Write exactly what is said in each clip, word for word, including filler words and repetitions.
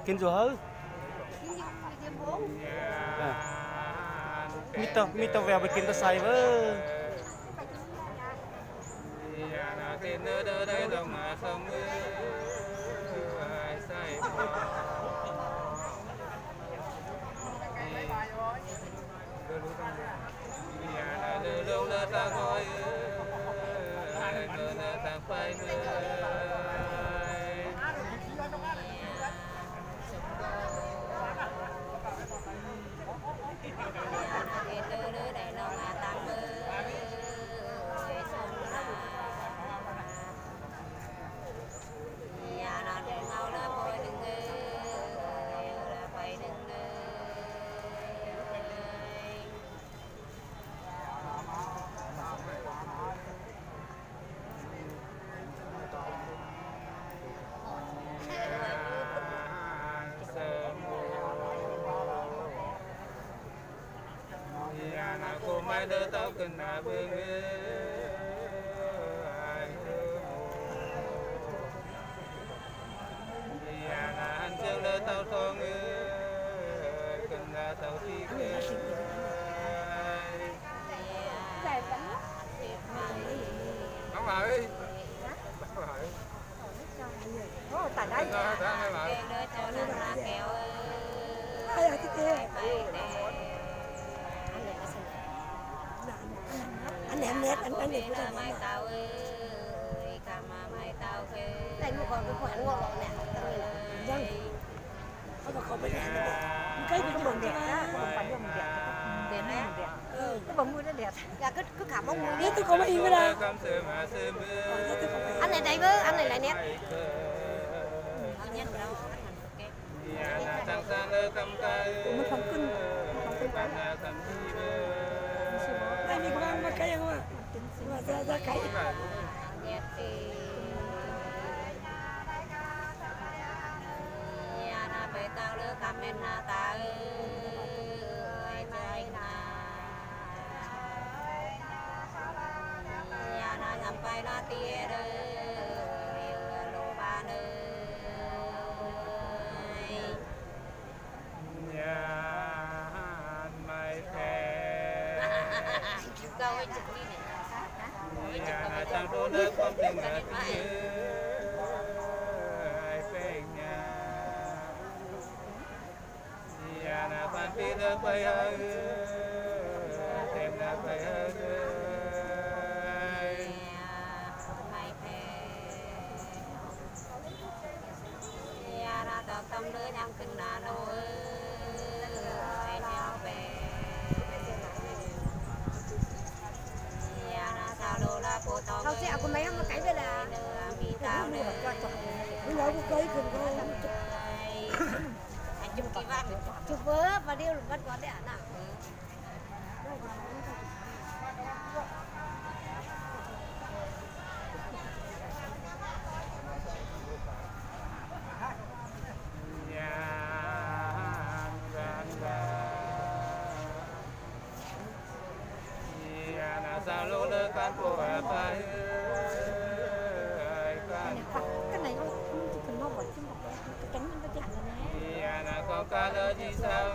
kinh rồi hứ mi tao mi tao về kinh tao say với đỡ tao cần là bưng nhà là ăn chương đỡ tao thong cần là tao thi kê bác ơi bác ơi ô tại đây ai ở kia anh em nét anh anh đẹp cái này đây một con cái khoản ngon nè dân nó còn bên này nữa cái cái bông đẹp đó bông phải bông đẹp đẹp nè cái bông mưa nó đẹp là cứ cứ khảm bông mưa tôi không yên cái đâu anh này đây với anh này lại nét mình không kinh đây mình mang mà cái mà mà ra ra cái nhà na bê tao lỡ cam men na ta ơi trời na nhà na nhắm bay na tia đời lô ba nơi câu ấy chụp đi này nhà là trang đô nước không tình là tiếng ai phê nhà nhà là phan tí nước bay hơi thêm là bay hơi nhà là tập tâm đứa nhắm kinh là nô ơi nhau về tao sẽ có mấy ông cái đây là mình tao nữa mình nói một cây cùng con chụp cái vạt chụp vớ và điêu bắt có đấy à sao lô lơ can của phải cái này nó chỉ cần nó bỏ trên một cái cánh nó chạm này nè là có cá lơ gì sao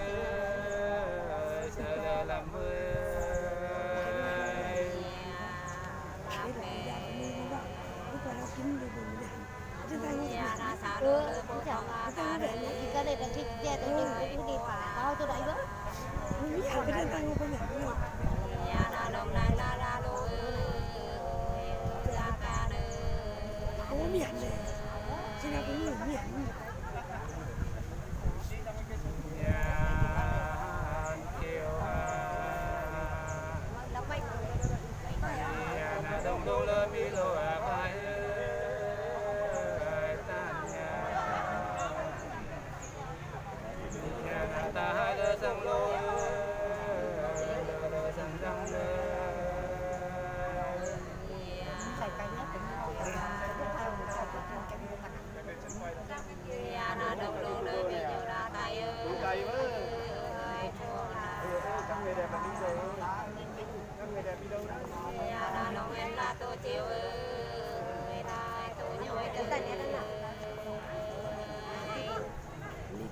sợ là làm mưa cái này là cái che tôi nhìn cái đi phá tao tôi đấy với cái này tao không nhận được nhà là đồng này là là đôi ra ca nơi không miệng này chỉ là cũng người miệng đông đô lơ mi lô à phải ta hai lơ sang lô lơ sang răng lơ phải cái nhất nhà là đông đô lơ mi nhiều là tay ơi trong người đẹp là đi rồi trong người đẹp đi đâu đó nhà là đông em là tôi chiều ơi tôi nhồi cái này nó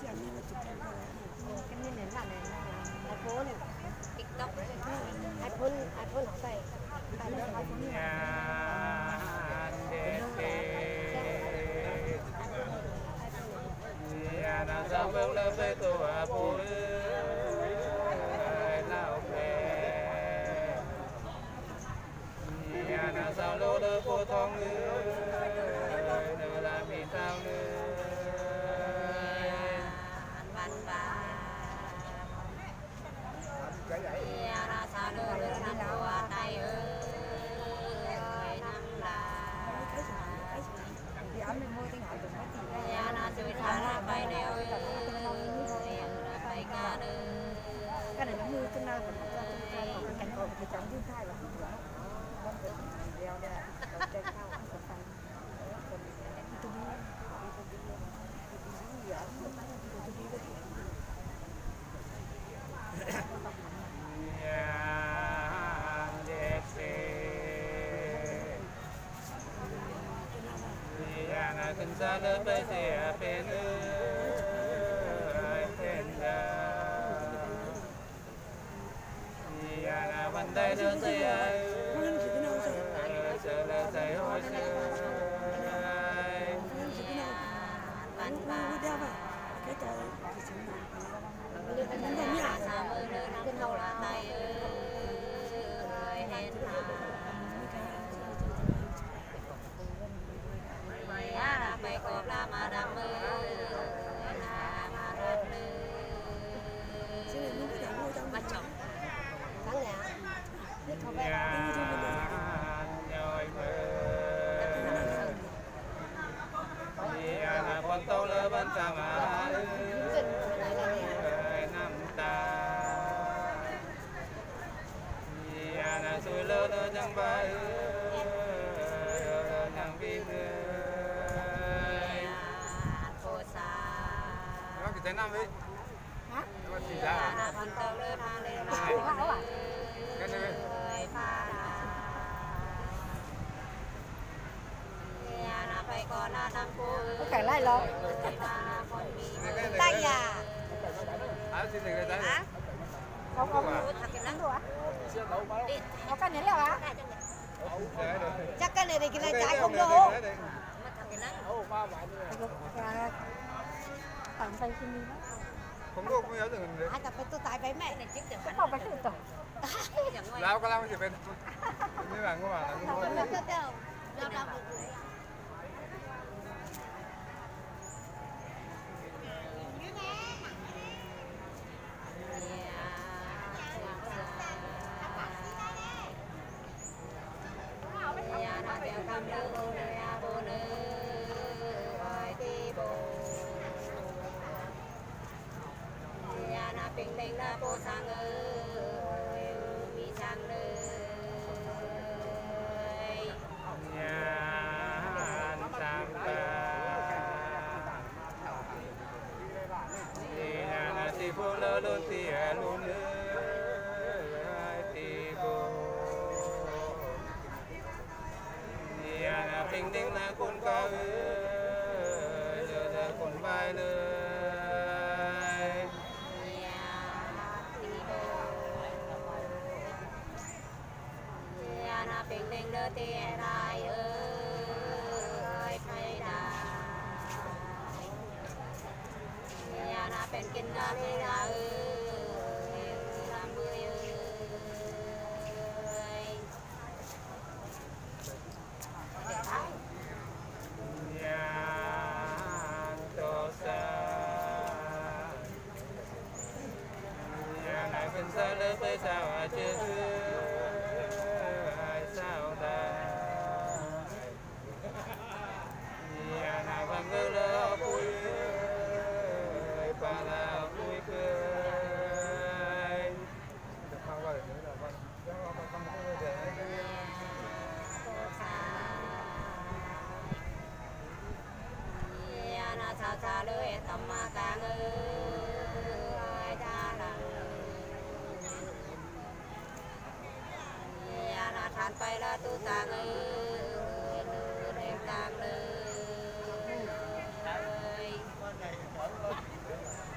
cái này là này iPhone TikTok iPhone iPhone họ tay tay nó iPhone na sao bước lên với tôi vui lao về na sao lô đơ cô thong nữa là vì sao nữa văn ba ra sao đưa đưa năm qua tay ơi năm là na chui thả ra bay đeo bay ca nữa cái này nó như thế nào còn cho tôi cảnh còn thì chẳng như thay là con phải đeo đây tay cao phải phải tôi đi kinh sa đỡ bay xẻ bên ơi bên ra là bàn tay đỡ dây ơi giờ là dây hồi xưa văn ba cái trời sao mưa đưa năm đầu là tay ơi hẹn là bay cọp la mà đam mê là mà rất lư bắt chồng sáng lẻ biết không phải là con tàu lơ bên cảng à năm ta là xuôi lơ lơ chẳng bay chẳng biết nó cái thế nào vậy hả nó chỉ ra là con tàu lơ thang lên cái này phải còn là năm cô có phải lại lo tay à à xin được cái hả không không thật cái nắng rồi á có cái này là á chắc cái này thì cái này trái không đâu thật cái nắng tặng tay xin đi không có không nhớ được ai tập phải tôi tại với mẹ này chiếc chẳng không phải cái tổ lao cái lao gì bên như bạn của bạn là làm làm bình định là cô sang ơi mi sang ơi nhà sang ta thì là thì phố lơ luôn thì luôn nữa thì cô thì là bình định là con ca ơi giờ là con vai nữa bình định đưa tiền ai ơi phải đài nhà naเป็นกินกันให้ได้เอ้ยลำมือเอ้ย nhà tổ sa nhà này bên xa lớp với sao à chưa sao ta nhà nào bằng ngơ lơ vui bà là vui cười được không gọi nữa là con con con không để nhà na sao sao lưỡi tầm mà càng ơi cha lằng nhà na than bay là tu tàng ơi đêm tàng ơi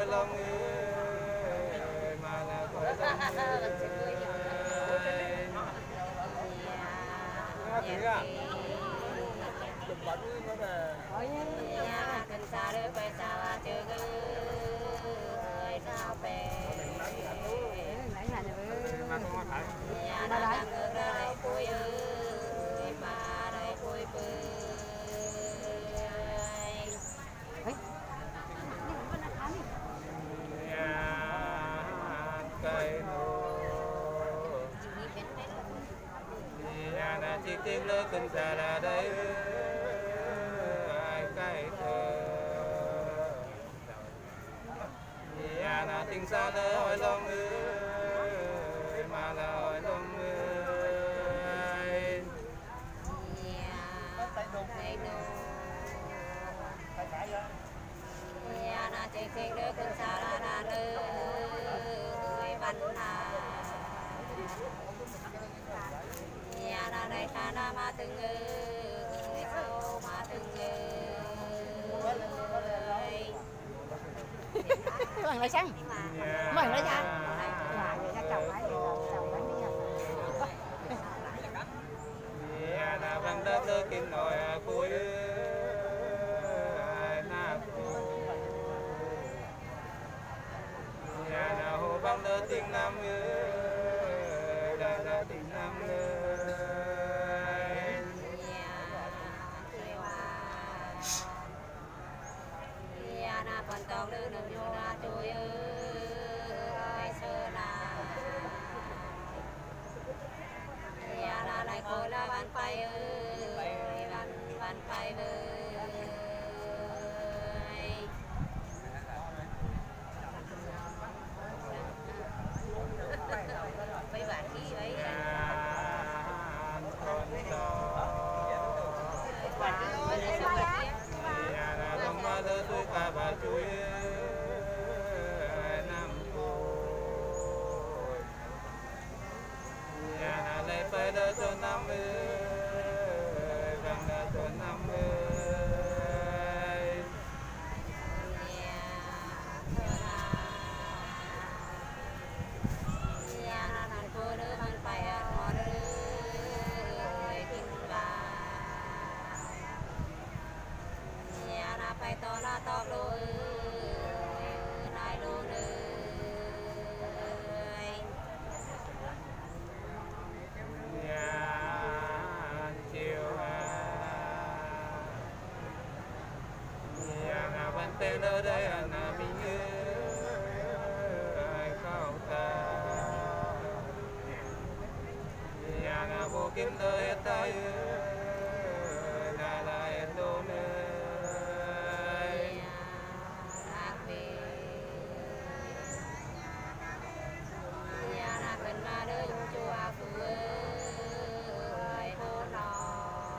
lòng mà là khỏi lòng cần xa đưa quay xa chưa gửi sao về nhà đã đang ngược ra đây vui ơi mà đây vui bươi cây nô nhà là chiếc chiếc lơ cần xa là đây ai cây thơ nhà là tình xa lơ hỏi lòng ơi mà là hỏi lòng ơi nhà là chiếc chiếc lơ cần xa là đà lơ văn hà nhà là đây ta đã mà từng người sau mà từng người Mày nói chăng? Mày nói chăng? Là người ta chồng ấy, chồng ấy đi nhà là bằng đất lơ kinh nồi cuối na nhà là hồ bằng lơ tình nam ơi đại là tình nam ơi nhà na còn tàu lơ nằm vô na trôi ơi sơ là nhà là lại khôi là ban bay ơi ban ban bay ơi mấy bạn khí ấy nhà là bông hoa lơ tuổi cả bà chuối nam côi nhà là lấy phải lơ cho năm ơi vàng lơ cho năm ơi nhà là nàng cô đứa ban bay họ đứa kinh bà nhà là bay to là to lôi nai lô nơi nhà chiều nhà là ban tên ở đây là mình ơi cao ta nhà là vô kim đời hết tay là là hết đô nơi nhà là cần mà đứa dùng chùa phụ ơi hô nọ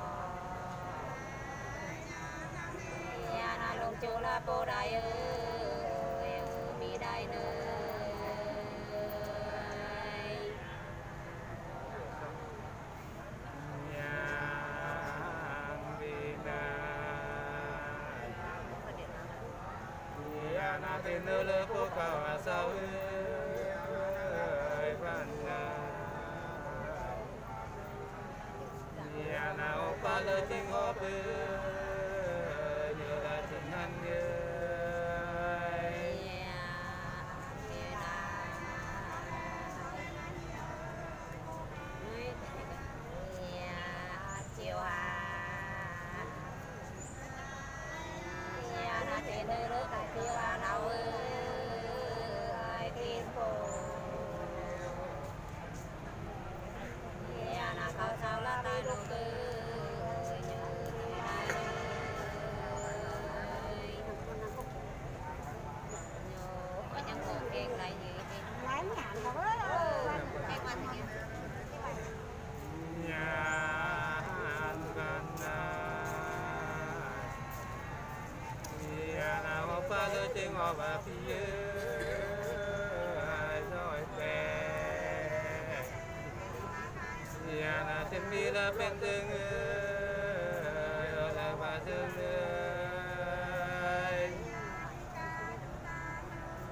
nhà là lồng chùa là bồ đại ơi mi đại nơi na tên lơ lơ phố cao à sao ơi văn na nhà nào pa lơ tình hộp ơi nhớ là tình anh ơi chiều hà nhà na tên lơ lơ tại kia là nào ơi tin phố nhà na cao sao là tai lục ơi như người ai ơi nhớ có những người kiên lại gì thì Lái nhạn rồi đó. cái quan thì nhà an gan nhà nào pa lơ tình họ và phía rồi về nhà nào thêm mi là bên tương ơi là bà tương ơi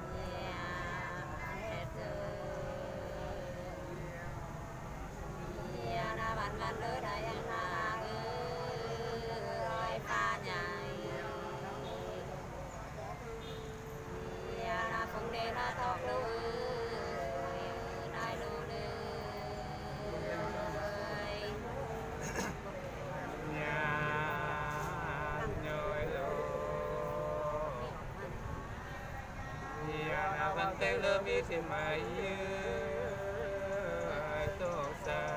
tên lơ mi thì mày tổ sa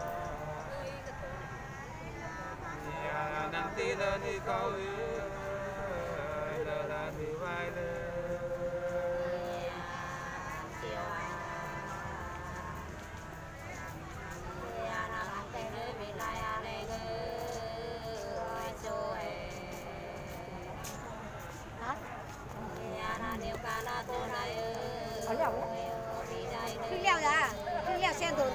nhà nằm tí lơ đi câu lơ là đi vai lơ Cứ leo ra, cứ leo xe tụi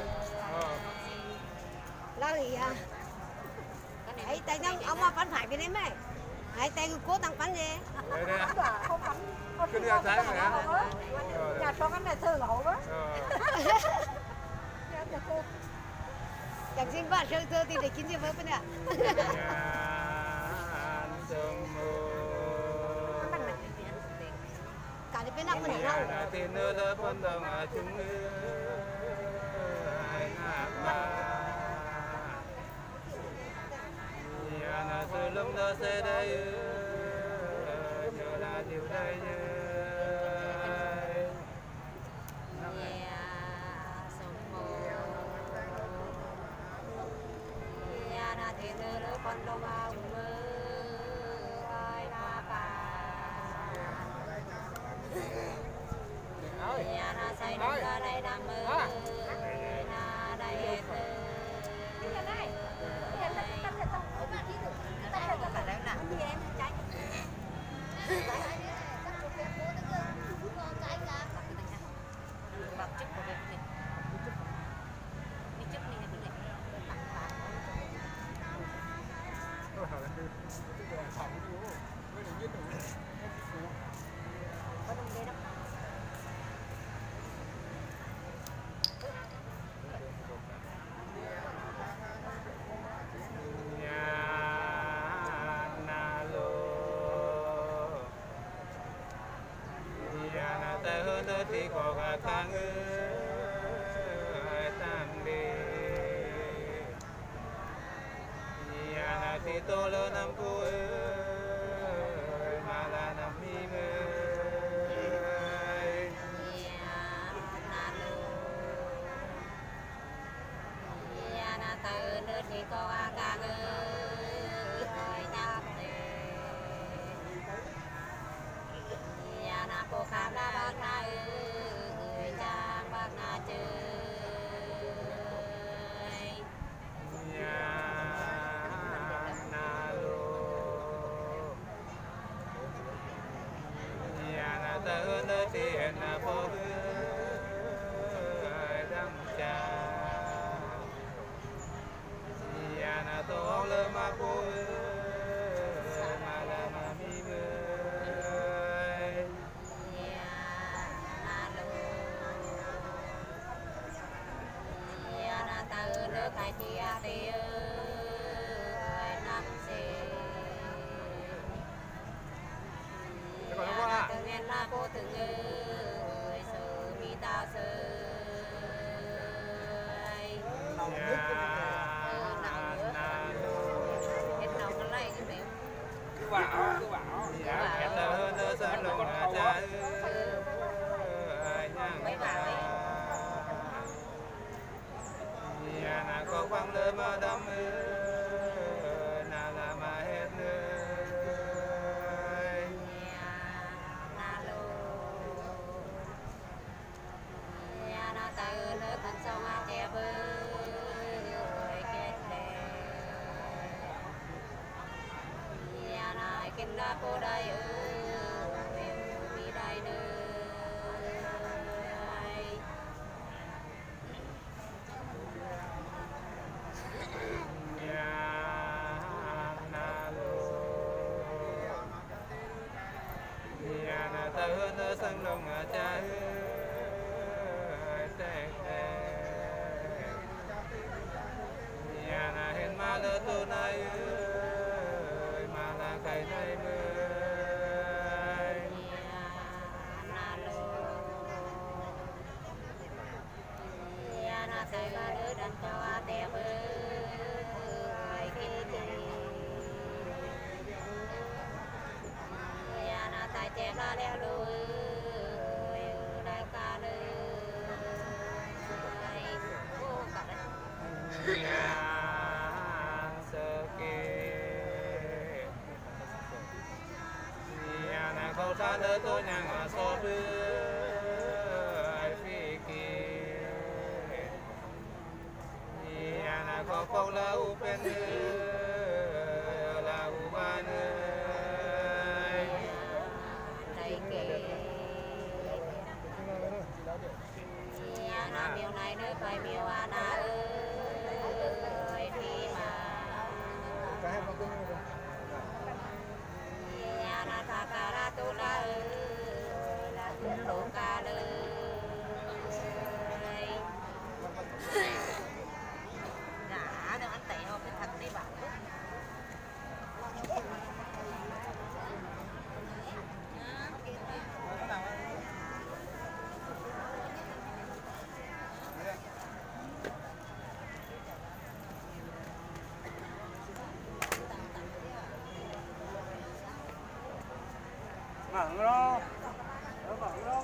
lo gì à? Ấy tay đang ông mà bắn phải cái đấy mày, ấy tay cố tăng bắn gì? Không bắn, cứ đi trái rồi hả? nhà cho cái này thơ ngầu quá. Chẳng xin bạn chơi thơ thì để kiếm gì với bên nè. Cả đi bên nào bên nào? Tin nữa là phân đồng ở chúng ai ngạc ba. Nhà là sự lâm đó sẽ đây nhớ là điều đây thì có cả khang ơi tam đi nhà là thì tôi lớn năm cuối mà là năm mi mơ nhà là từ nơi thì có khang ơi tam đi nhà là cô khám đã bác na người cha bác na chơi nhà na lô nhà na ta hơn nơi tiền na phố đăng cha nhà na tô lơ ma phố mà là ma mi mơ tại thì thì năm xì tự nhiên là cô tự người sự mi ta sự hết nào cái này cái miệng cứ bảo cứ bảo em là hơn nữa sao lòng là cha mấy bà ấy nhà na có quăng lơ mà đâm na là mà hết nơi na lô nhà na từ nơi con sông a chè bơi kết lệ nhà na kinh na cô đây ơi mi đây nơi ta hơn ở sân lòng ở cha tê nhà na hên ma lơ tu nay mà là cái này mơ na lô nhà na say ga đứa đàn cho tè bơ tại chém la leo đôi đại Khâu sa đỡ tôi nhàng so đưa phi kỳ nhà khâu khâu la u bên la u ban đây kì nhà miêu này nơi phải miêu ana ơi khi mà nhà na ta ca ra tu la là tu lô ca lơ đã được anh tệ không cái thật đi bạn Vâng đó. Vâng đó.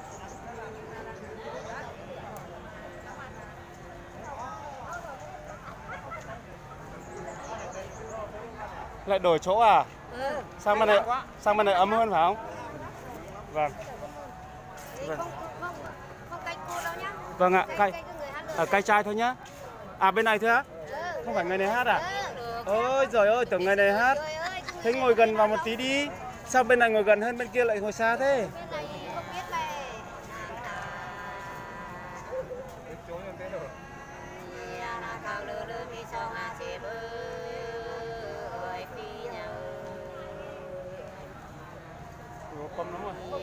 Lại đổi chỗ à? Ừ. Sang bên này, sang bên này ấm hơn phải không? Vâng. Vâng. Không, không, không cay cua đâu nhá. Vâng ạ, cay. Cay người hát À, cay trai thôi nhá. À bên này thôi á? ừ. Không phải người này hát à? Ừ. Ôi giời ơi, tưởng người này hát. Trời ơi, Thế ngồi gần vào một tí đi. Sao bên này ngồi gần hơn bên kia lại ngồi xa thế? bên này không biết này. Ủa, cầm đúng rồi.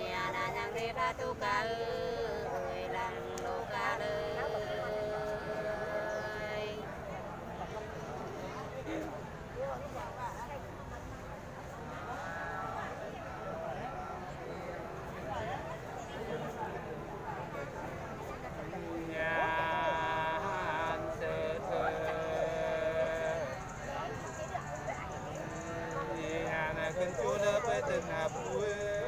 Cần chúa đỡ với từng hạt bụi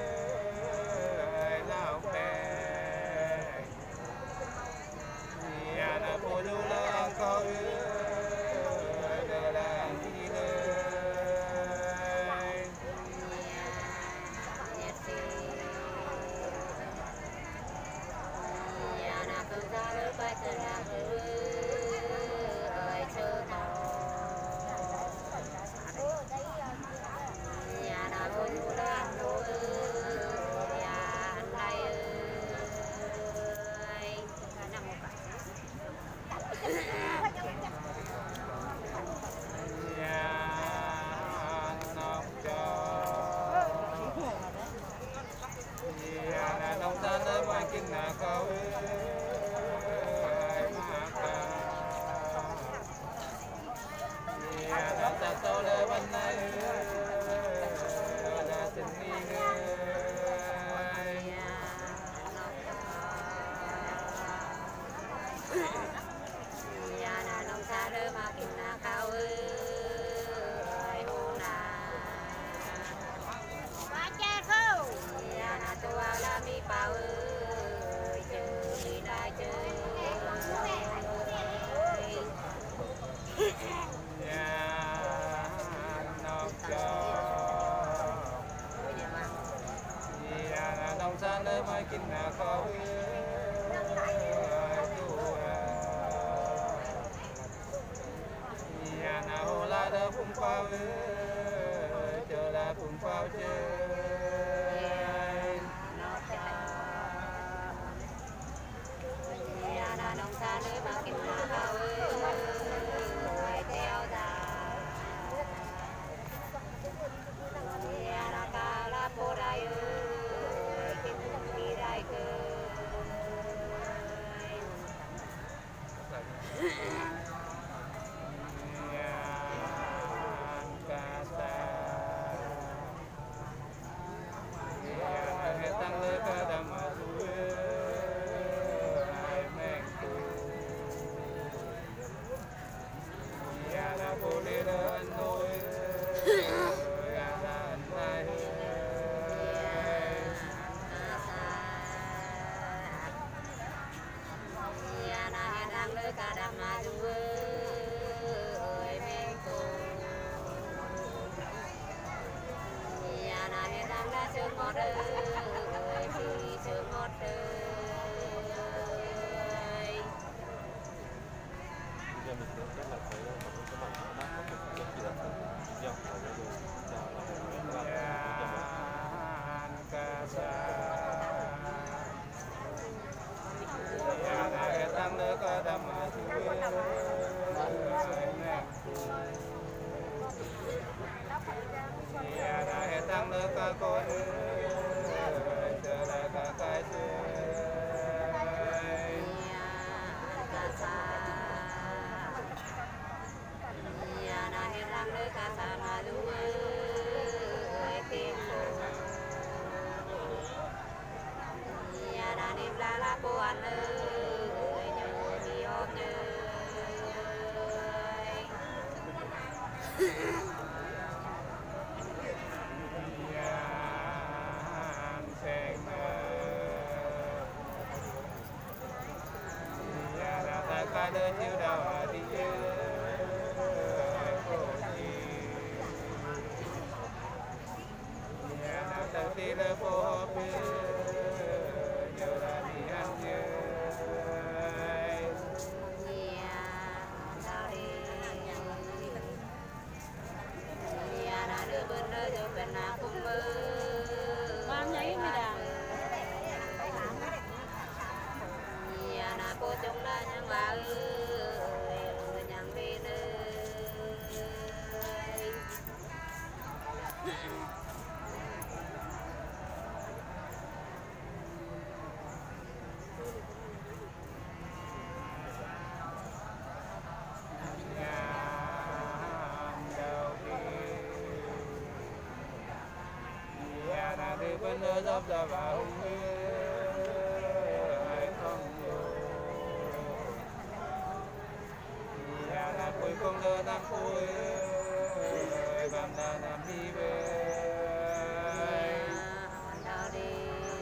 lao bè nhà na bồ đô la có đỡ là đi lời nhà na cứ ra đỡ với từng hạt bụi ơi chưa nào nhà nào cũng đang nuôi nhà anh này ơi nằm một cái nhà nông cho nhà na nông ta nơi mai kinh na khâu nhà na ta tô lê bên này nhà nào nông xa đơ mà kinh na cao ơi hôn à Má cha không? nhà nào tôi ao la mi bao ơi chờ mi đại chơi nhà nông cho nhà nông xa nơi mai kinh na khâu nhà nào hồ la đỡ phun phao chờ là phun phao chơi nhà nào nông xa nơi mà kinh na cao ơi theo già nhà nào cao la bồ đại ơi kinh đi đại cơ nhà nào đang nơi cả đam ma một ơi thì sướng một ơi giờ mình sẽ rất là thấy là các bạn đã có một rất là dòng và gia đình chào là một các bạn tăng nước đầm tăng nước con chờ lại cả cái chiều đào đi đầu tiên là phù hợp nhiều là đi ăn chơi đưa bên nơi cho bên nào cũng mơ con nhảy mới đà na cô chúng ta nhang vào nhang đi nơi đi bên nơi dốc ra vào cuối cùng là năm cuối bạn đã làm đi về đâu đi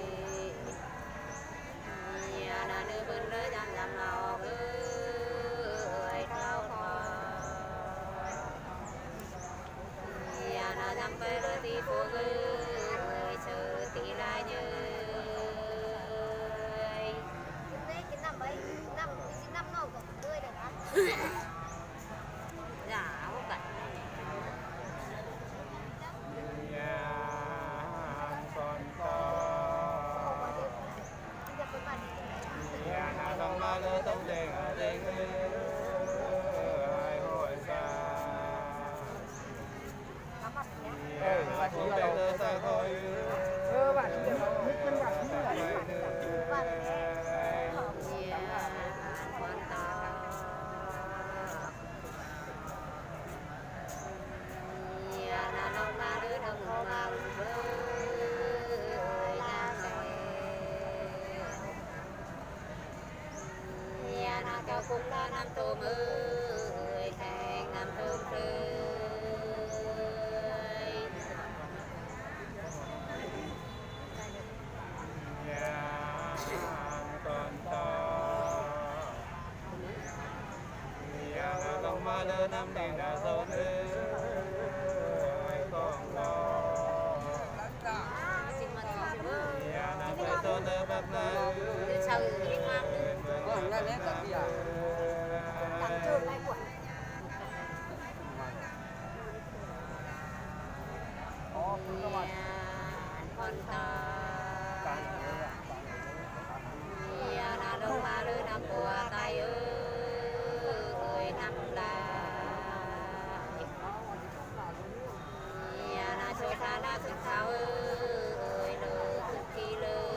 nhà đã đưa bên nơi dằm dằm nào ơi đâu thôi nhà đã dằm về nơi đi phố ơi chờ tí lại như cái năm ấy năm cái năm nào cũng tươi được á. dạ không cần nhà còn to nhà nào đồng ma lơ tông đèn ở đây ai hỏi xa nhà nào cũng đây lơ xa thôi ơ bạn chúng ta biết chân bạn như là cho cũng là năm tôm ơi thành năm tôm tươi nhà còn to nhà nào đồng ma lơ năm đi đã dấu ơi còn lo nhà nào phải tôn đỡ bác nơi sao liên hoan còn là lẽ các gì à Làm trường lại quẩn. con to nhà nào đâu mà đưa năm của tay ơi năm là nhà nào cho ta đã thức thao ơi lời cực kỳ lời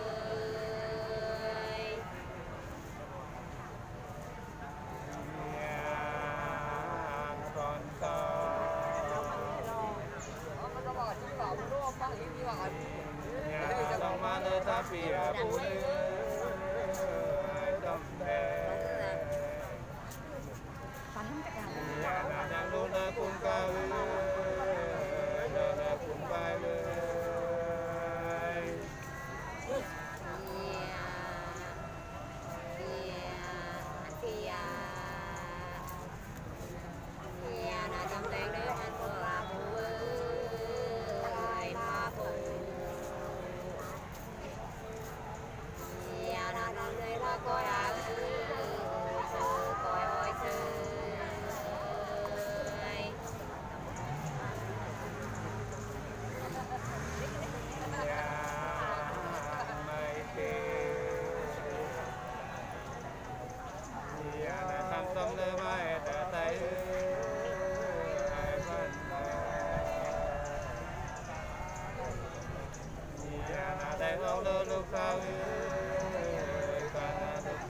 nhà đồng ma lơ ta phía phụ nữ đồng bè nhà nào đang đô na cùng ca đô na cùng bài Hãy subscribe cho kênh Ghiền Mì Gõ để không bỏ lỡ những video hấp dẫn. bao